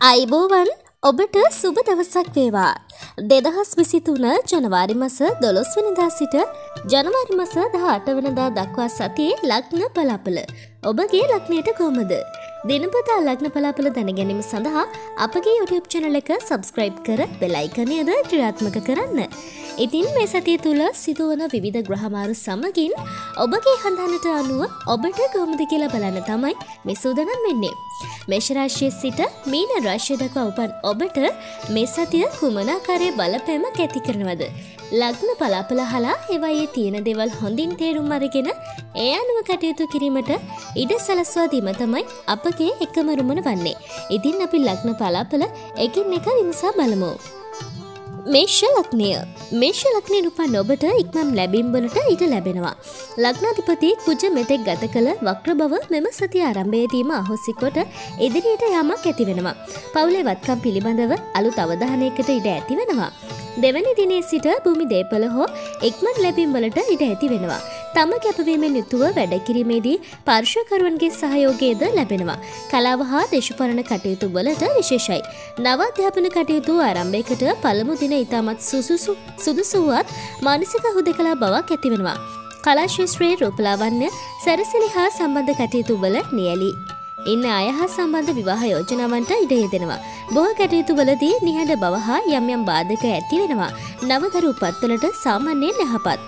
අයිබෝවන් ඔබට සුබ දවසක් වේවා. 2023 ජනවාරි මාස 12 වෙනිදා සිට ජනවාරි මාස 18 වෙනිදා දක්වා සතියේ ලග්න පලාපල ඔබගේ ලග්නයට කොහොමද? දිනපතා ලග්න පලාපල දැන ගැනීම සඳහා අපගේ YouTube channel එක subscribe කර bell icon-ද ක්‍රියාත්මක කරන්න. ඉතින් මේ සතිය තුල සිදුවන විවිධ ග්‍රහමාරු සමගින් ඔබගේ හඳනට අනුව ඔබට කොහොමද කියලා බලන්න තමයි මේ සූදානම් වෙන්නේ. මේෂ රාශියේ සිට මීන රාශිය දක්වා උපන් ඔබට මේ සතිය කුමන ආකාරයේ බලපෑමක් ඇති කරනවද? ලග්න පලාපල අහලා ඒවායේ තියෙන දේවල් හොඳින් තේරුම් අරගෙන ඒ අනුව කටයුතු කිරීමට ඉඩ සලස්වා දීම තමයි අපගේ එකම රුමන වන්නේ. ඉතින් අපි ලග්න පලාපල එකින් එක විමසා බලමු. මේෂ ලග්නය. මේෂ ලග්නයෙන් උපන් ඔබට ඉක්මන් ලැබීම් වලට ඉඩ ලැබෙනවා. ලග්නාධිපති කුජ මෙතෙක් ගත කළ වක්‍ර බව මෙම සතිය ආරම්භයේදීම අහෝසි කොට ඉදිරියට යාමක් ඇති වෙනවා. පවුලේ වත්කම් පිළිබඳව අලුත් අවධානයකට ඉඩ ඇති වෙනවා. දෙවැනි දිනේ සිට භූමි දේපල හෝ ඉක්මන් ලැබීම් වලට ඉඩ ඇති වෙනවා. තම කැපවීමෙන් යුතුව වැඩ කිරීමේදී පාර්ශ්වකරුවන්ගේ සහයෝගයද ලැබෙනවා. කලාව හා දේශපාලන කටයුතු වලට විශේෂයි. නව අධ්‍යාපන කටයුතු ආරම්භයකට පළමු දින ඉතාමත් සුදුසුවත් මානසික හුදකලා බවක් ඇති වෙනවා. කලා ශාස්ත්‍රයේ රූපලාවන්‍ය සැරසිලි හා සම්බන්ධ කටයුතු වල නියැලී ඉන්න අය හා සම්බන්ධ විවාහ යෝජනාවන්ට ඉඩ යෙදෙනවා. බොහෝ කටයුතු වලදී නිහඬ බව හා යම් යම් බාධක ඇති වෙනවා. නවදරු උපත්වලට සාමාන්‍යයෙන් යහපත්.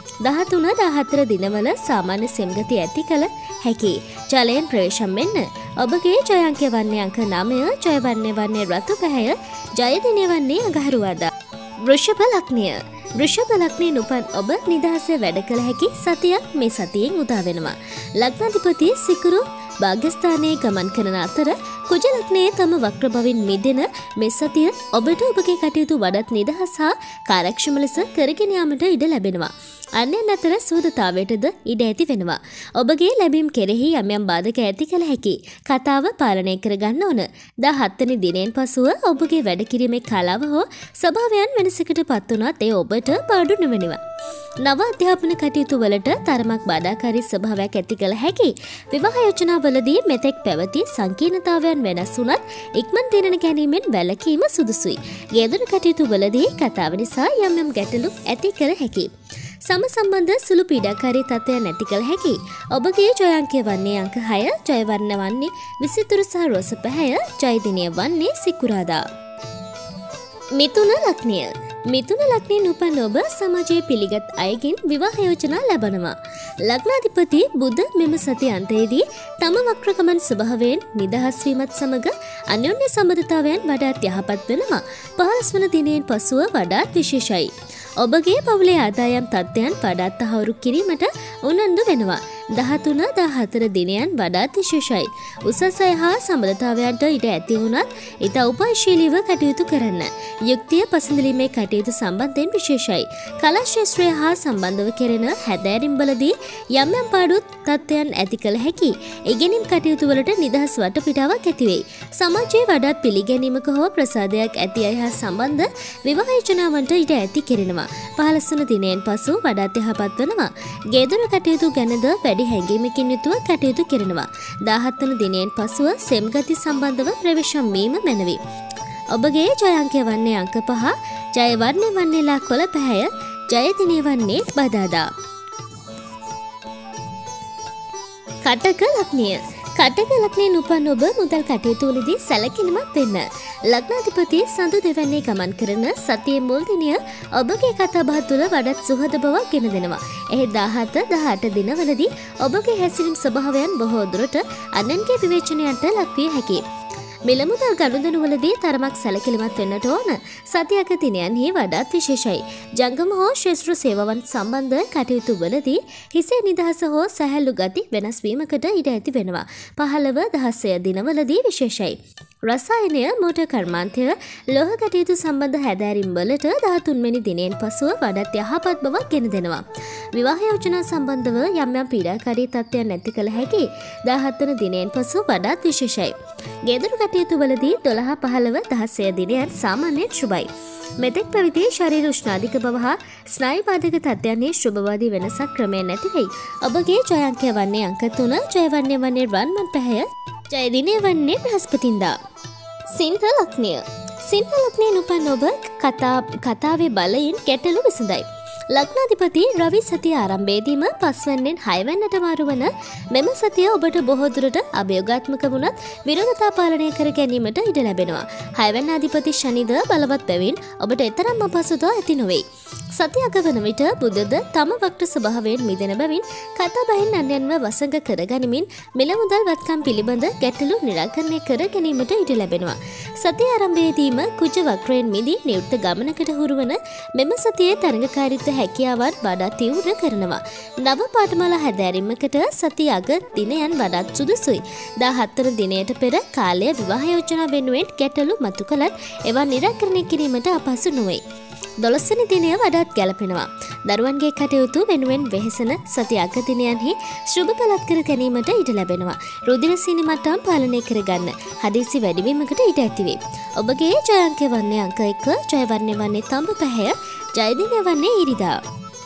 13-14 දිනවල සාමාන්‍ය සෙම්ගති ඇති කළ හැකි. ජලයෙන් ප්‍රවේශම් වෙන්න. ඔබගේ ජය අංකය වන්නේ අංක 9, ජය වන්නේ රතු පැහැය, ජය දිනය වන්නේ අඟහරුවාදා. වෘෂභ ලග්නය. වෘෂභ ලග්නයෙන් උපන් ඔබ නිදහසේ වැඩ කළ හැකි සතියක් මේ සතියෙන් උදා වෙනවා. ලග්නාධිපති සිකුරු භාග්‍යස්ථානයේ ගමන් කරන අතර කුජ ලග්නයේ තම වක්‍ර බවින් මිදෙන මේ සතිය ඔබට ඔබගේ කටයුතු වඩාත් නිදහස් හා කාර්යක්ෂම ලෙස කරගෙන යාමට ඉඩ ලැබෙනවා. අන්‍යයන් අතර සූදතාවයටද ඉඩ ඇති වෙනවා. ඔබගේ ලැබීම් කෙරෙහි යම් යම් බාධක ඇති කළ හැකි. කතාව පාලනය කර ගන්න ඕන. 17 වෙනි දිනයෙන් පසුව ඔබගේ වැඩ කිරීමේ කලාව හෝ ස්වභාවයන් වෙනසකට පත් වුණත් ඒ ඔබට පාඩු නොවෙනවා. නව අධ්‍යාපන කටයුතු වලට තරමක් බාධාකාරී ස්වභාවයක් ඇති කළ හැකි. විවාහ යෝජනාවලදී මෙතෙක් පැවති සංකීර්ණතාවයන් වෙනස් වුණත් ඉක්මන් තීරණ ගැනීමෙන් වැළකීම සුදුසුයි. ගෙදර කටයුතු වලදී කතාව නිසා යම් යම් ගැටලු ඇති කර හැකි. සම සම්බන්ධ සුළු පීඩාකාරී තත්ත්වයන් ඇති කළ හැකි. ඔබගේ ජය අංකය වන්නේ අංක 6, ජය වර්ණ වන්නේ විසිතුරු සහ රෝස පැහැය, ජය දිනය වන්නේ සිකුරාදා. මිථුන ලග්නය. මිථුන ලග්නයෙන් උපන් ඔබ සමාජයේ පිළිගත් අයගෙන් විවාහ යෝජනා ලබනවා. ලග්නාධිපති බුධ මෙම සති අන්තයේදී තම වක්‍රගමන් ස්වභාවයෙන් නිදහස් වීමත් සමග අන්‍යෝන්‍ය සම්බන්ධතාවයන් වඩාත් යහපත් වෙනවා. 15 වන දිනයෙන් පසුව වඩාත් විශේෂයි. ඔබගේ පවුලේ ආදායම් තත්ත්වයන් වඩාත් තහවුරු කිරීමට උනන්දු වෙනවා. 13-14 දිනයන් වඩාත් විශේෂයි. උසස් අය හා සම්බන්ධතාවයන්ට ඉඩ ඇති වුණත් ඊට උපයශීලීව කටයුතු කරන්න. යුක්තිය පසඳලීමේ කටයුතු සම්බන්ධයෙන් විශේෂයි. කලා ශාස්ත්‍රය හා සම්බන්ධව කෙරෙන හැදෑරීම්වලදී යම් යම් පාඩු තත්ත්වයන් ඇති කළ හැකි. ඉගෙනීම් කටයුතු වලට නිදහස් වටපිටාවක් ඇති වෙයි. සමාජයේ වඩාත් පිළිගැනීමක හෝ ප්‍රසාදයක් ඇති අය හා සම්බන්ධ විවාහ යෝජනාවන්ට ඉඩ ඇති කෙරෙනවා. 15 වන දිනයෙන් පසු වඩාත් යහපත් වෙනවා. ගෙදර කටයුතු ගැනද වැඩි හැඟීමකින් යුතුව කටයුතු කරනවා. 17 වන දිනයෙන් පසුව සෙම්ගති සම්බන්ධව ප්‍රවේශම් වීම මැනවි. ඔබගේ ජය අංකය වන්නේ අංක 5, ජය වර්ණය වන්නේ ලා කොළ පැහැය, ජය දිනය වන්නේ බදාදා. කටක ලග්නය. කටක ලග්නයෙන් උපන් ඔබ මුදල් කටයුතු වලදී සැලකිලිමත් වෙන්න. ලග්නාධිපති සඳු දෙවැන්නේ ගමන් කරන සතියේ මුල් දිනය ඔබගේ කතාබහ තුළ වඩාත් සුහද බවක් ගෙන දෙනවා. එහි 17-18 දිනවලදී ඔබගේ හැසිරීම් ස්වභාවයන් බොහෝ දුරට අන්‍යයන්ගේ විවේචනයන්ට ලක්විය හැකියි. මිල මුදල් ගනුදෙනු වලදී තරමක් සැලකිලිමත් වෙන්නට ඕන. සතියක දිනයන්හි වඩාත් විශේෂයි. ජංගම හෝ ශාස්ත්‍ර සේවාවන් සම්බන්ධ කටයුතු වලදී හිසේ නිදහස හෝ සැහැල්ලු ගති වෙනස් වීමකට ඉඩ ඇති වෙනවා. 15-16 දිනවලදී විශේෂයි. රසායනය, මෝටර් කර්මාන්තය, ලෝහ කටයුතු සම්බන්ධ හැදෑරීම් වලට 13 වෙනි දිනයෙන් පසුව වඩාත් යහපත් බවක් ගෙන දෙනවා. විවාහ යෝජනා සම්බන්ධව යම් යම් පීඩාකාරී තත්ත්වයන් නැති කළ හැකි. 17 වන දිනයෙන් පසු වඩාත් විශේෂයි. ගෙදර කටයුතු වලදී 12-15-16 දිනයන් සාමාන්‍යයෙන් සුබයි. මෙතෙක් පැවති ශරීර උෂ්ණාධික බව හා ස්නායු බාධක තත්ත්වයන්හි ශුභවාදී වෙනසක් ක්‍රමයෙන් නැති වෙයි. ඔබගේ ජය අංකය වන්නේ අංක 3, ජය වර්ණය වන්නේ රන්මන් පැහැය, ජය දිනය වන්නේ බ්‍රහස්පතින්දා. සිංහ ලග්නය. සිංහ ලග්නයෙන් උපන් ඔබ කතාවේ බලයෙන් ගැටලු විසඳයි. ලග්නාධිපති රවි සතිය ආරම්භයේදීම 5 වෙනින් 6 වෙනිට මාරු වන මෙම සතිය ඔබට බොහෝ දුරට අභියෝගාත්මක වුණත් විරෝධතා පාලනය කර ගැනීමට ඉඩ ලැබෙනවා. 6 වෙනි අධිපති ශනිද බලවත් බැවින් ඔබට එතරම් අපහසුතාව ඇති නොවේ. සතිය අග වන විට බුධද තම වක්‍ර ස්වභාවයෙන් මිදෙන බැවින් කතා බහින් අන්‍යයන්ව වසඟ කර ගනිමින් මිල මුදල් වත්කම් පිළිබඳ ගැටලු නිරාකරණය කර ගැනීමට ඉඩ ලැබෙනවා. සතිය ආරම්භයේදීම කුජ වක්‍රයෙන් මිදී නිවෘත්ත ගමනකට හුරුවන මෙම සතියේ තරඟකාරීත්ව හැකියාවන් වඩා තීව්‍ර කරනවා. නව පාඨමාලා හැදෑරීමකට සතිය අග දිනයන් වඩාත් සුදුසුයි. 17 වන දිනයට පෙර කාලය විවාහ යෝජනා වෙනුවෙන් ගැටලු මතු කළත් ඒවා නිරාකරණය කිරීමට අපහසු නොවේ. 12 වෙනි දිනය වඩාත් ගැලපෙනවා. දරුවන්ගේ කටයුතු වෙනුවෙන් වෙහෙසන සති අග දිනයන්හි ශුභ පළත් කර ගැනීමට ඉඩ ලැබෙනවා. රුධිර සීනි මට්ටම් පාලනය කරගන්න හදිසි වැඩිවීමකට ඉඩ ඇතිවේ. ඔබගේ ජය අංකය වන්නේ අංක 1, ජය වර්ණය වන්නේ තඹ පැහැය, ජය දිනය වන්නේ ඉරිදා.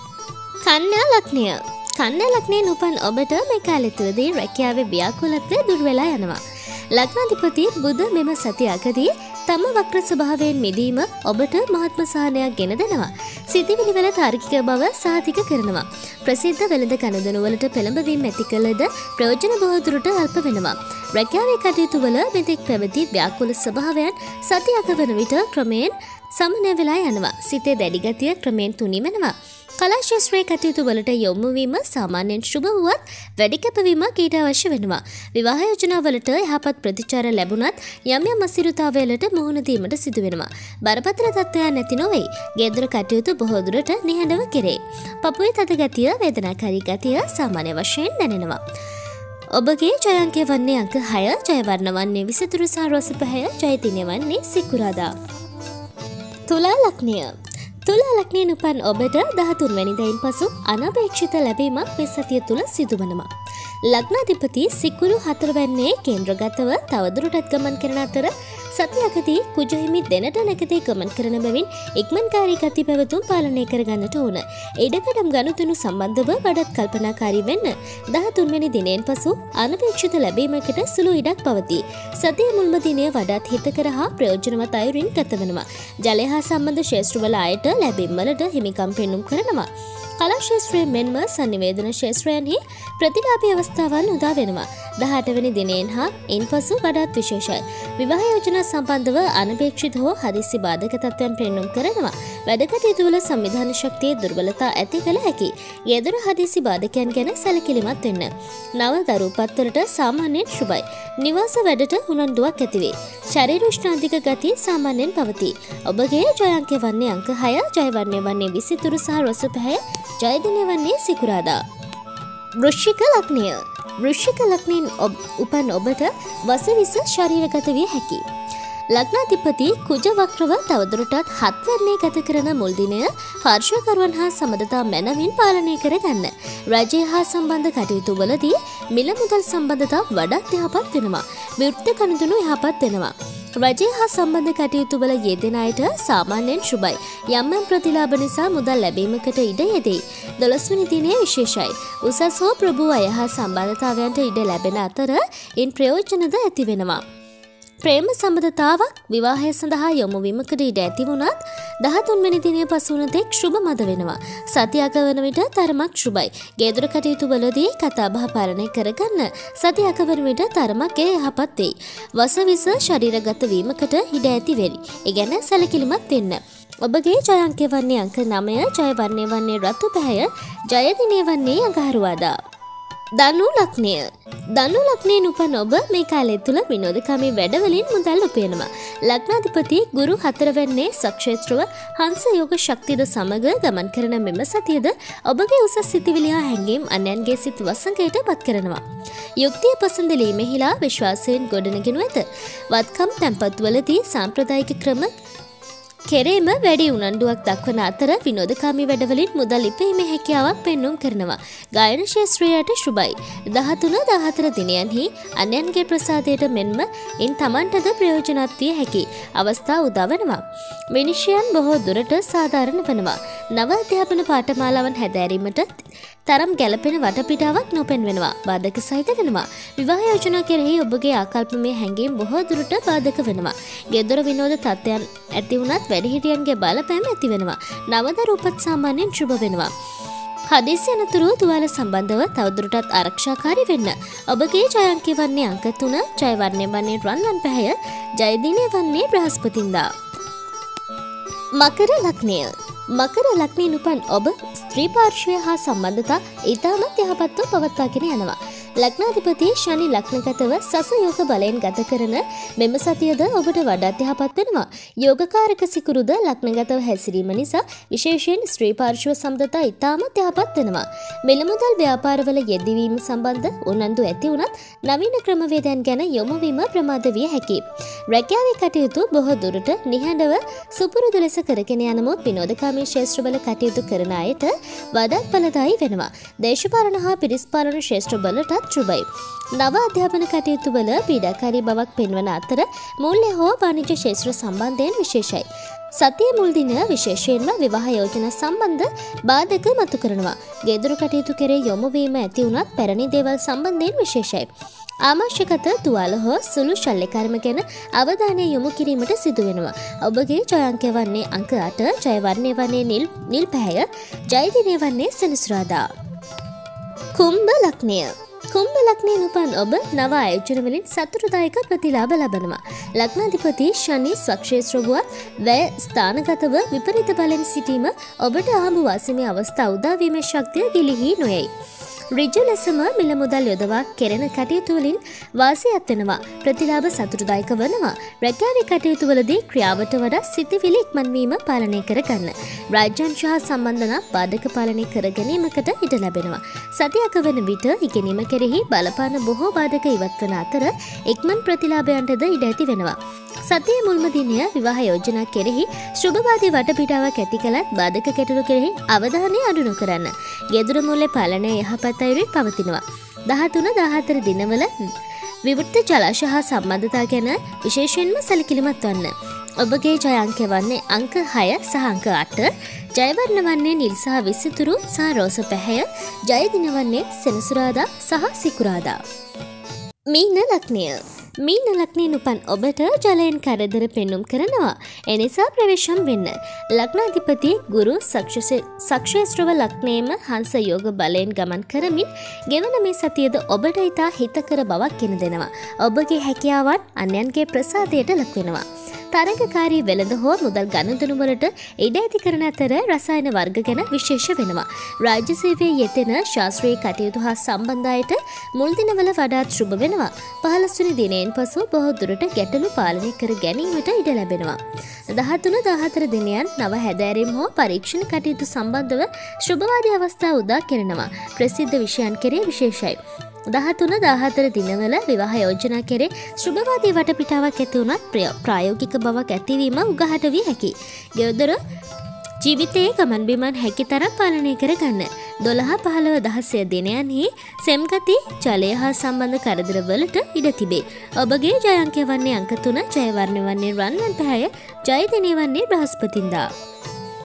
කන්‍යා ලග්නය. කන්‍යා ලග්නයෙන් උපන් ඔබට මේ කාලය තුළදී රැකියාවේ ව්‍යාකූලත්වය දුර වෙලා යනවා. ලග්නාධිපති බුධ මෙම සති අගදී තම වක්‍ර ස්වභාවයෙන් මිදීම ඔබට මහත්ම සහනයක් ගෙන දෙනවා. සිතිවිලි වල තාර්කික බව සාතික කරනවා. ප්‍රසිද්ධ වෙළඳ කනදනු වලට පෙළඹවීම ඇති කළද ප්‍රයෝජන බොහෝ දුරට අල්ප වෙනවා. රැකියාවේ කටයුතු වල මෙතෙක් පැවති ව්‍යාකූල ස්වභාවයන් සති අග වන විට ක්‍රමයෙන් සමනය වෙලා යනවා. සිතේ දැඩි ගතිය ක්‍රමයෙන් තුනී වෙනවා. කලා ශාස්ත්‍රයේ කටයුතු වලට යොමු වීම සාමාන්‍යයෙන් සුබ වුවත් වැඩි කැපවීමක් ඊට අවශ්‍ය වෙනවා. විවාහ යෝජනා වලට යහපත් ප්‍රතිචාර ලැබුණත් යම් යම් අසිරිතාවයලට මුහුණ දීමට සිදු වෙනවා. බරපතල තත්ත්වයන් නැති නොවේ. ගෙදර කටයුතු බොහෝ දුරට නිහඬව කෙරේ. පපුවේ තද ගතිය, වේදනාකාරී ගතිය සාමාන්‍ය වශයෙන් දැනෙනවා. ඔබගේ ජය අංකය වන්නේ අංක 6, ජය වර්ණ වන්නේ විසිතුරු සහ රෝස පැහැය, ජය දිනය වන්නේ සිකුරාදා. තුලා ලග්නය. තුලා ලග්නයෙන් උපන් ඔබට 13 වෙනිදායින් පසු අනපේක්ෂිත ලැබීමක් මේ සතිය තුල සිදුවනවා. ලග්නාධිපති සිකුරු 4 වෙනිදේ කේන්ද්‍රගතව තවදුරටත් ගමන් කරන අතර සතියකදී කුජ හිමි දෙනට නැකතේ ගමන් කරන බැවින් ඉක්මන්කාරී ගති පැවතුම් පාලනය කරගන්නට ඕන. ඉඩකඩම් ගනුදෙනු සම්බන්ධව වඩාත් කල්පනාකාරී වෙන්න. 13 වෙනි දිනයෙන් පසු අනපේක්ෂිත ලැබීමකට සුළු ඉඩක් පවතී. සතිය මුල්ම දිනය වඩාත් හිතකර හා ප්‍රයෝජනවත් අයුරින් ගත වෙනවා. ජලය හා සම්බන්ධ ක්ෂේත්‍රවල අයට ලැබීම් වලට හිමිකම් පෙන්නුම් කරනවා. කලා ශාස්ත්‍රයේ මෙන්ම සංනිවේදන ශාස්ත්‍රයන්හි ප්‍රතිලාභී අවස්ථාවන් උදා වෙනවා. 18 වෙනි දිනයෙන් හා ඉන්පසු වඩාත් විශේෂයි. විවාහ යෝජනා සම්බන්ධව අනපේක්ෂිත හෝ හදිසි බාධක තත්ත්වයන් පෙන්නුම් කරනවා. වැඩ කටයුතු වල සංවිධාන ශක්තියේ දුර්වලතා ඇති කළ හැකි. ගෙදර හදිසි බාධකයන් ගැන සැලකිලිමත් වෙන්න. නව දරුපත් වලට සාමාන්‍යයෙන් සුබයි. නිවාස වැඩට උනන්දුවක් ඇතිවේ. ශරීර උෂ්ණාධික ගති සාමාන්‍යයෙන් පවතී. ඔබගේ ජය අංකය වන්නේ අංක 6, ජය වර්ණය වන්නේ විසිතුරු සහ රොස පැහැය, ජය දිනය වන්නේ සිකුරාදා. වෘශ්චික ලග්නය. වෘශ්චික ලග්නයෙන් උපන් ඔබට වසවිස ශරීරගත විය හැකියි. ලග්නාධිපති කුජ වක්‍රව තවදුරටත් 7 වෙනිදේ ගත කරන මුල් දිනය හර්ෂකරුවන් හා සමදතා මැනවින් පාලනය කරගන්න. රජය හා සම්බන්ධ කටයුතු වලදී මිල මුදල් සම්බන්ධතා වඩාත් යහපත් වෙනවා. විවෘත කණුදුණු යහපත් වෙනවා. රජය හා සම්බන්ධ කටයුතු වල යෙදෙන අයට සාමාන්‍යයෙන් සුබයි. යම් යම් ප්‍රතිලාභ නිසා මුදල් ලැබීමකට ඉඩ යෙදෙයි. 12 වෙනි දිනය විශේෂයි. උසස් හෝ ප්‍රභූ අය හා සම්බන්ධතාවයන්ට ඉඩ ලැබෙන අතර ඉන් ප්‍රයෝජනද ඇති වෙනවා. ප්‍රේම සම්බන්ධතාවක් විවාහය සඳහා යොමු වීමකට ඉඩ ඇති වුණත් 13 වෙනි දිනය පසු වන තෙක් සුබ මත වෙනවා. සතිය අග වන විට තරමක් සුබයි. ගෙදර කටයුතු වලදී කතා බහ පාලනය කරගන්න. සතිය අග වන විට තරමක් යහපත් වෙයි. වසවිස ශරීරගත වීමකට ඉඩ ඇති වෙයි. ඒ ගැන සැලකිලිමත් වෙන්න. ඔබගේ ජය අංකය වන්නේ අංක 9, ජය වර්ණය වන්නේ රතු පැහැය, ජය දිනය වන්නේ අඟහරුවාදා. ධනු ලග්නය. ධනු ලග්නයෙන් උපන් ඔබ මේ කාලය තුල විනෝදකාමී වැඩවලින් මුදල් උපයනවා. ලග්නාධිපති ගුරු 4 වෙනිදේ සක්ෂේත්‍රව හංස යෝග ශක්තියද සමග ගමන් කරන මෙම සතියද ඔබගේ උසස් සිතිවිලි හා හැඟීම් අන්‍යයන්ගේ සිත් වසඟයට පත් කරනවා. යුක්තිය පසඳලීමෙහිලා විශ්වාසයෙන් ගොඩනගෙනු ඇත. වත්කම් තැන්පත්වලදී සාම්ප්‍රදායික ක්‍රම කෙරේම වැඩි උනන්දුවක් දක්වන අතර විනෝදකාමී වැඩවලින් මුදල් ඉපීමේ හැකියාවක් පෙන්නුම් කරනවා. ගායන ශාස්ත්‍රයට සුබයි. 13, 14 දිනයන්හි අන්‍යයන්ගේ ප්‍රසාදයට මෙන්ම ඉන් තමන්ටද ප්‍රයෝජනවත් විය හැකි අවස්ථා උදා වෙනවා. විනිශ්චයන් බොහෝ දුරට සාධාරණ වෙනවා. නව අධ්‍යාපන පාඨමාලාවන් හැදෑරීමට තරම් ගැළපෙන වටපිටාවක් නොපෙන්වෙනවා. බාධක සහිත වෙනවා. විවාහ යෝජනා කෙරෙහි ඔබගේ ආකල්පමය හැඟීම් බොහෝ දුරට බාධක වෙනවා. ගෙදර විනෝද තත්ත්වයන් ඇති වුණත් වැඩිහිටියන්ගේ බලපෑම ඇති වෙනවා. නවදරු උපත් සාමාන්‍යයෙන් ශුභ වෙනවා. හදිසි අනතුරු තුවාල සම්බන්ධව තවදුරටත් ආරක්ෂාකාරී වෙන්න. ඔබගේ ජය අංකය වන්නේ අංක 3, ජය වර්ණය වන්නේ රන්වන් පැහැය, ජය දිනය වන්නේ බ්‍රහස්පතින්දා. මකර ලග්නය. මකර ලග්නයෙන් උපන් ඔබ ස්ත්‍රී පාර්ශ්වය හා සම්බන්ධතා ඉතාමත් යහපත්ව පවත්වාගෙන යනවා. ලග්නාධිපති ශනි ලග්නගතව සස යෝග බලයෙන් ගත කරන මෙම සතියද ඔබට වඩාත් යහපත් වෙනවා. යෝගකාරක සිකුරුද ලග්නගතව හැසිරීම නිසා විශේෂයෙන් ස්ත්‍රී පාර්ශ්ව සම්බන්ධතා ඉතාමත් යහපත් වෙනවා. මිල මුදල් ව්‍යාපාරවල යෙදවීම සම්බන්ධ උනන්දු ඇති වුණත් නවීන ක්‍රමවේදයන් ගැන යොමු වීම ප්‍රමාද විය හැකියි. රැකියාවේ කටයුතු බොහෝ දුරට නිහඬව සුපුරුදු ලෙස කරගෙන යනමුත් විනෝදකාමී ක්ෂේත්‍රවල කටයුතු කරන අයට වඩාත් ඵලදායී වෙනවා. දේශපාලන හා පිරිස්පාලන ක්ෂේත්‍රවලටත් ශුභයි. නව අධ්‍යාපන කටයුතු වල පීඩාකාරී බවක් පෙන්වන අතර මූල්‍ය හෝ වාණිජ්‍ය ක්ෂේත්‍ර සම්බන්ධයෙන් විශේෂයි. සතිය මුල් දින විශේෂයෙන්ම විවාහ යෝජනා සම්බන්ධ බාධක මතු කරනවා. ගෙදර කටයුතු කෙරේ යොමු වීම ඇති වුණත් පැරණි දේවල් සම්බන්ධයෙන් විශේෂයි. ආමාශයගත තුවාල හෝ සුළු ශල්‍ය කර්ම ගැන අවධානය යොමු කිරීමට සිදු වෙනවා. ඔබගේ ජය අංකය වන්නේ අංක 8, ජය වර්ණය වන්නේ නිල් පැහැය, ජය දිනය වන්නේ සෙනසුරාදා. කුම්භ ලග්නය. කුම්භ ලග්නයෙන් උපන් ඔබ නව ආයෝජන වලින් සතුටුදායක ප්‍රතිලාභ ලබනවා. ලග්නාධිපති ශනි ස්වක්ෂේත්‍ර වුවත් වැය ස්ථානගතව විපරීත බලෙන් සිටීම ඔබට ආඹු වාසීමේ අවස්ථා උදා වීමේ ශක්තිය ගිලිහි නොයයි. ඍජු ලෙසම මිල මුදල් යොදවා කෙරෙන කටයුතු වලින් වාසියක් වෙනවා. ප්‍රතිලාභ සතුටුදායක වෙනවා. රැකියාවේ කටයුතු වලදී ක්‍රියාවට වඩා සිතවිලි ඉක්මන්වීම පාලනය කරගන්න. රාජ්‍යාංශ හා සම්බන්ධන බාධක පාලනය කර ගැනීමකට ඉඩ ලැබෙනවා. සතියක වන විට ඉගෙනීම කෙරෙහි බලපාන බොහෝ බාධක ඉවත් වන අතර ඉක්මන් ප්‍රතිලාභයන්ටද ඉඩ ඇති වෙනවා. සතියේ මුල්ම දිනය විවාහ යෝජනා කෙරෙහි ශුභවාදී වටපිටාවක් ඇති කළත් බාධක ගැටලු කෙරෙහි අවධානය අඩු නොකරන්න. ගෙදර මුල්ලේ පාලනය යහපත් අයුරින් පවතිනවා. 13, 14 දිනවල විවෘත ජලාශ හා සම්බන්ධතා ගැන විශේෂයෙන්ම සැලකිලිමත් වන්න. ඔබගේ ජය අංකය වන්නේ අංක 6 සහ අංක 8, ජය වර්ණ වන්නේ නිල් සහ විසිතුරු සහ රෝස පැහැය, ජය දින වන්නේ සෙනසුරාදා සහ සිකුරාදා. මීන ලග්නය. මීන ලග්නයෙන් උපන් ඔබට ජලයෙන් කරදර පෙන්නුම් කරනවා. එනිසා ප්‍රවේශම් වෙන්න. ලග්නාධිපති ගුරු සක්ෂේත්‍රව ලග්නයේම හංස යෝග බලයෙන් ගමන් කරමින් ගෙවන මේ සතියද ඔබට ඉතා හිතකර බවක් ගෙන දෙනවා. ඔබගේ හැකියාවන් අන්‍යයන්ගේ ප්‍රසාදයට ලක් වෙනවා. තරඟකාරී වෙළඳ හෝ මුදල් ගනුදෙනු වලට ඉඩ ඇති කරන අතර රසායන වර්ග ගැන විශේෂ වෙනවා. රාජ්‍ය සේවයේ යෙදෙන ශාස්ත්‍රීය කටයුතු හා සම්බන්ධ අයට මුල් දිනවල වඩාත් ශුභ වෙනවා. 15 වෙනි දිනයෙන් පසු බොහෝ දුරට ගැටලු පාලනය කර ගැනීමට ඉඩ ලැබෙනවා. 13, 14 දිනයන් නව හැදෑරීම් හෝ පරීක්ෂණ කටයුතු සම්බන්ධව ශුභවාදී අවස්ථා උදා කරනවා. ප්‍රසිද්ධ විෂයන් කෙරේ විශේෂයි. 13, 14 දිනවල විවාහ යෝජනා කෙරේ ශුභවාදී වටපිටාවක් ඇති වුණත් ප්‍රායෝගික බවක් ඇතිවීම උගහට විය හැකියි. ගෙදර ජීවිතයේ ගමන් බිමන් හැකි තරම් පාලනය කරගන්න. 12, 15, 16 දිනයන්හි සෙම්ගති ජලය හා සම්බන්ධ කරදර වලට ඉඩ තිබේ. ඔබගේ ජය අංකය වන්නේ අංක 3, ජය වර්ණය වන්නේ රන්වන් පැහැය, ජය දිනය වන්නේ බ්‍රහස්පතින්දා.